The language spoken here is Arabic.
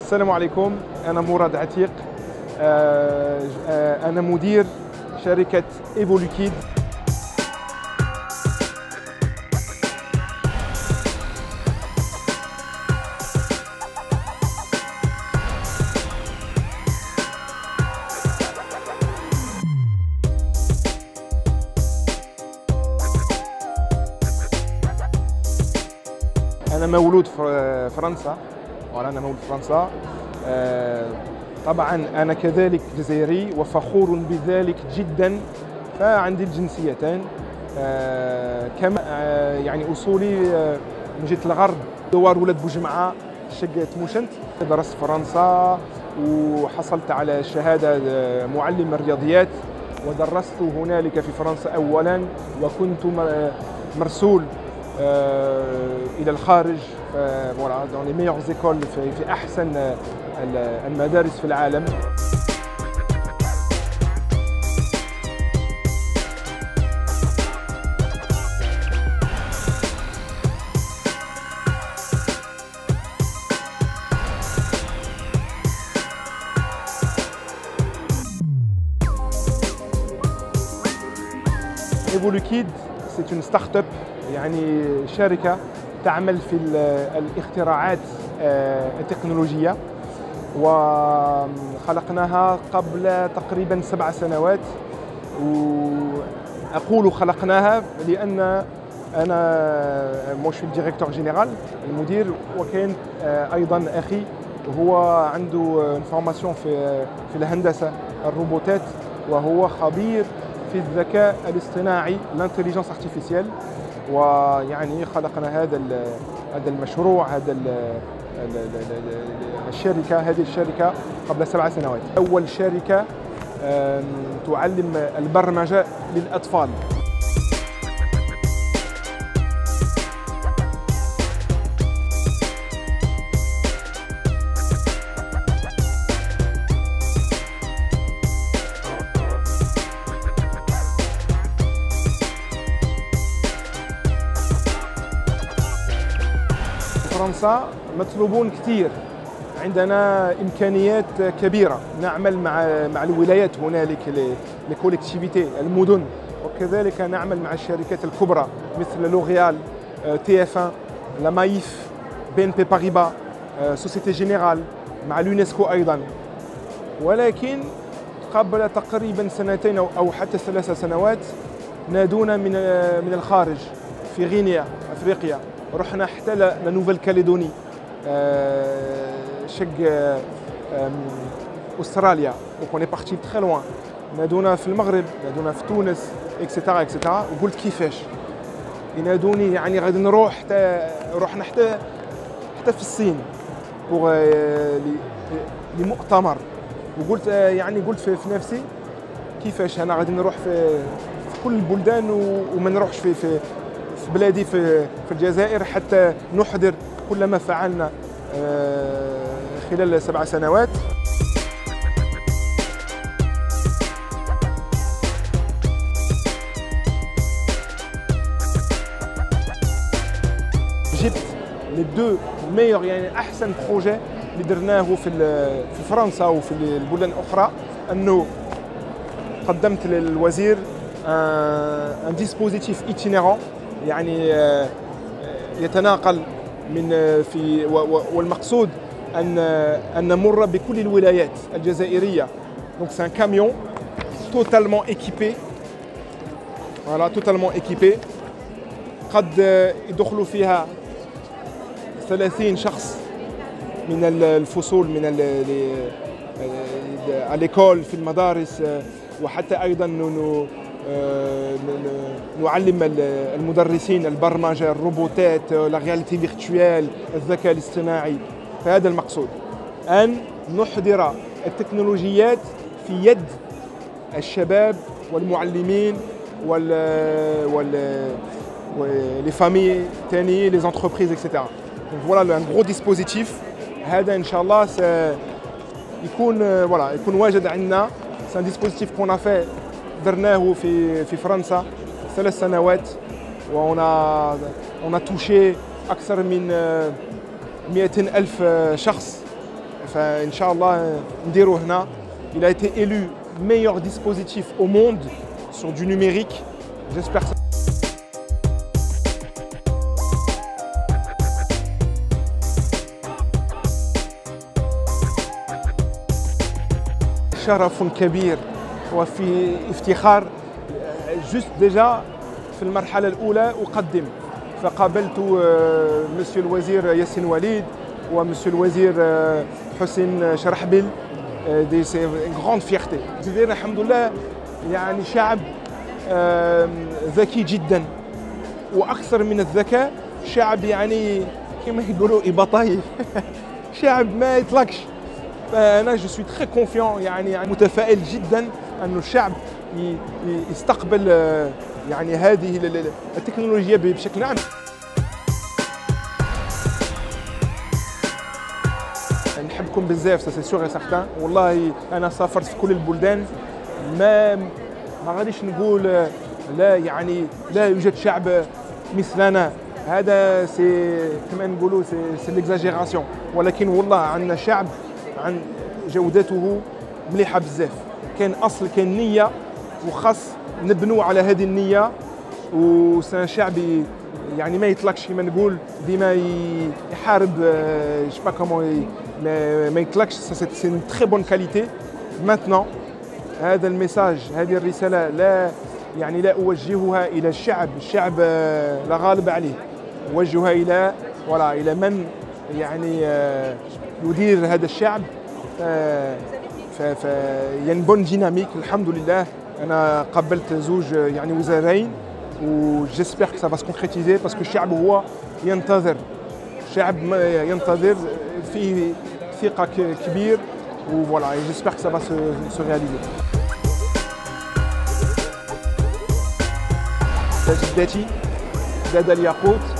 السلام عليكم. أنا مراد عتيق. أنا مدير شركة إيفولوكيد. أنا مولود في فرنسا. أنا مولود في فرنسا. طبعا أنا كذلك جزائري وفخور بذلك جدا، فعندي الجنسيتين. كما يعني أصولي من جهة الغرب، دوار ولاد بوجمعة شقة موشنت. درست في فرنسا وحصلت على شهادة معلم الرياضيات، ودرست هنالك في فرنسا أولا، وكنت مرسول إلى الخارج dans les meilleures écoles في أحسن المدارس في العالم. إيفولوكيد c'est une start-up، يعني شركة تعمل في الاختراعات التكنولوجية، وخلقناها قبل تقريبا 7 سنوات. وأقول خلقناها لأن أنا مش الديريكتور جينيرال المدير، وكان أيضا أخي هو عنده فورماسيون في الهندسة الروبوتات، وهو خبير في الذكاء الاصطناعي الانتليجنس ارتيفيسيال. ويعني خلقنا هذا المشروع، هذه الشركة قبل 7 سنوات. أول شركة تعلم البرمجة للأطفال. فرنسا مطلوبون كثير، عندنا إمكانيات كبيرة، نعمل مع الولايات هنالك لكوليكتيفيتي المدن، وكذلك نعمل مع الشركات الكبرى مثل لوريال، TF1، لا مايف، BNP باريبا، سوسيتي جينيرال، مع اليونسكو أيضا. ولكن قبل تقريبا 2 أو حتى 3 سنوات نادونا من الخارج، في غينيا أفريقيا، رحنا حتى لنوفل كاليدوني، شق أستراليا، وكوني بارتي تخي لوان. نادونا في المغرب، نادونا في تونس، اكسيتيرا اكسيتيرا. وقلت كيفاش ينادوني؟ يعني غادي نروح رحنا حتى في الصين بوغ لمؤتمر. وقلت يعني قلت في نفسي كيفاش انا غادي نروح في كل البلدان وما نروحش في بلادي في الجزائر حتى نحضر كل ما فعلنا خلال 7 سنوات. جبت لي دو ميور، يعني احسن بروجي اللي درناه في فرنسا وفي البلدان الاخرى، انه قدمت للوزير ان ديسبوزيتيف ايتينيرون، يعني يتناقل من والمقصود أن نمر بكل الولايات الجزائرية. Donc c'est un camion totalement équipé. Voilà, totalement équipé. قد يدخلوا فيها 30 شخص من الفصول، من الإيكول في المدارس، وحتى أيضا نعلم المدرسين البرمجة، الروبوتات، لا رياليتي فيرتوال، الذكاء الاصطناعي. فهذا المقصود، أن نحضر التكنولوجيات في يد الشباب والمعلمين les familles تاني، les entreprises, etc. Donc voilà un gros dispositif. هذا إن شاء الله يكون واجد عندنا. C'est un dispositif qu'on a fait، درناه في فرنسا 3 سنوات، on a touché أكثر من 200,000 شخص فان شاء الله نديرو هنا. Il a été élu meilleur dispositif au monde sur du numérique. J'espère que شرف كبير وفي افتخار. جست ديجا في المرحلة الأولى أقدم، فقابلت مسيو الوزير ياسين وليد ومسيو الوزير حسين شرحبيل. دي سي غراند فيغتي. الجزائر الحمد لله يعني شعب ذكي جدا، واكثر من الذكاء شعب يعني كما يقولوا إباطاي شعب ما يطلقش. فانا جو سوي تري كونفيون، يعني متفائل جدا انه الشعب يستقبل يعني هذه التكنولوجيا بشكل عام. نحبكم بزاف سي سيغ اي سارتان. والله انا سافرت في كل البلدان، ما غاديش نقول لا يعني لا يوجد شعب مثلنا، هذا سي كما نقولوا سي ليكزاجيراسيون، ولكن والله عندنا شعب عن جودته مليحه بزاف. كان اصل كان نيه وخاص نبنوا على هذه النيه، وسان شعب يعني ما يطلقش كما نقول ديما يحارب جو با كومون ما يطلقش. سي اون تري بون كاليتي. ماتنون هذا الميساج، هذه الرساله لا يعني لا اوجهها الى الشعب لا غالب عليه، اوجهها الى الى من يعني يدير هذا الشعب. يعني بون ديناميك الحمد لله. انا قبلت زوج يعني وزارين، وجيسبر كو سا فا سكونكريتيزي باسكو الشعب هو ينتظر، الشعب ينتظر فيه ثقه كبير، وفوالا جيسبر كو سا فا سو رياليزي. جدتي دادا الياقوت